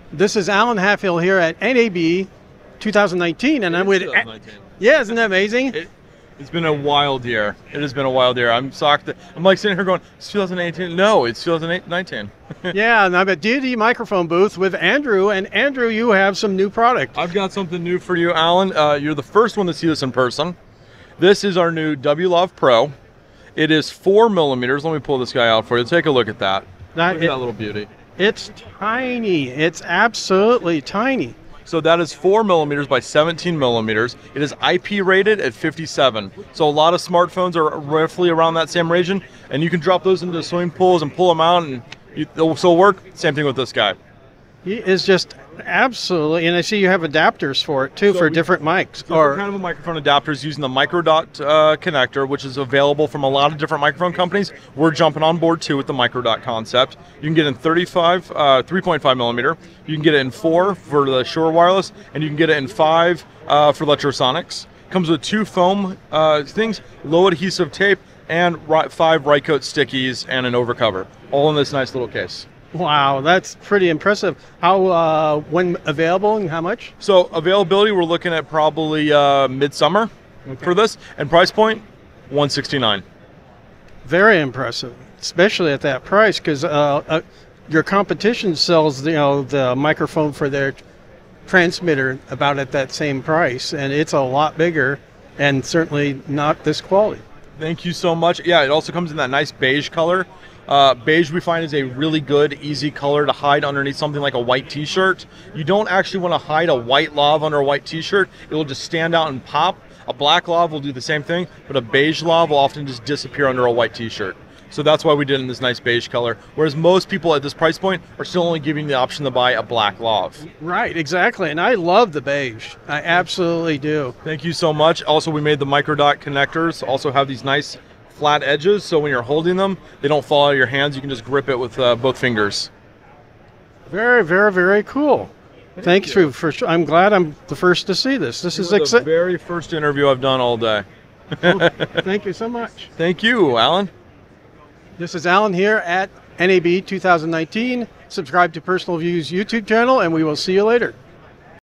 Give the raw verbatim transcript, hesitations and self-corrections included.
This is Alan Halfhill here at N A B two thousand nineteen, and I'm with. Yeah, isn't that amazing? It, it's been a wild year. It has been a wild year. I'm shocked that I'm like sitting here going, it's two thousand eighteen. No, it's two thousand nineteen. Yeah, and I'm at Deity microphone booth with Andrew, and Andrew, you have some new product. I've got something new for you, Alan. Uh, you're the first one to see this in person. This is our new W LAV Pro. It is four millimeters. Let me pull this guy out for you. Take a look at that. That, look at it, that little beauty. It's tiny. It's absolutely tiny. So that is four millimeters by seventeen millimeters. It is I P rated at fifty-seven. So a lot of smartphones are roughly around that same region, and you can drop those into swimming pools and pull them out, and you, they'll still work. Same thing with this guy. He is just absolutely, and I see you have adapters for it too, so for we, different mics. Or kind of a microphone adapters using the microdot uh, connector, which is available from a lot of different microphone companies. We're jumping on board too with the microdot concept. You can get it in thirty-five, uh, three point five millimeter. You can get it in four for the Shure wireless, and you can get it in five uh, for electrosonics. Comes with two foam uh, things, low adhesive tape, and five Rycoat stickies and an overcover, all in this nice little case. Wow, that's pretty impressive. How, uh, when available and how much? So availability, we're looking at probably uh, midsummer okay. for this, and price point, one sixty-nine. Very impressive, especially at that price, because uh, uh, your competition sells, you know, the microphone for their transmitter about at that same price, and it's a lot bigger, and certainly not this quality. Thank you so much. Yeah, it also comes in that nice beige color. Uh, beige we find is a really good, easy color to hide underneath something like a white t-shirt. You don't actually want to hide a white lav under a white t-shirt. It will just stand out and pop. A black lav will do the same thing, but a beige lav will often just disappear under a white t-shirt. So that's why we did it in this nice beige color, whereas most people at this price point are still only giving the option to buy a black lav. Right, exactly, and I love the beige. I absolutely do. Thank you so much. Also, we made the microdot connectors, also have these nice flat edges, so when you're holding them, they don't fall out of your hands. You can just grip it with uh, both fingers. Very, very, very cool. Thank, Thank you. For, for. I'm glad I'm the first to see this. This you is the exciting. Very first interview I've done all day. Well, thank you so much. Thank you, Alan. This is Alan here at N A B two thousand nineteen. Subscribe to Personal Views YouTube channel, and we will see you later.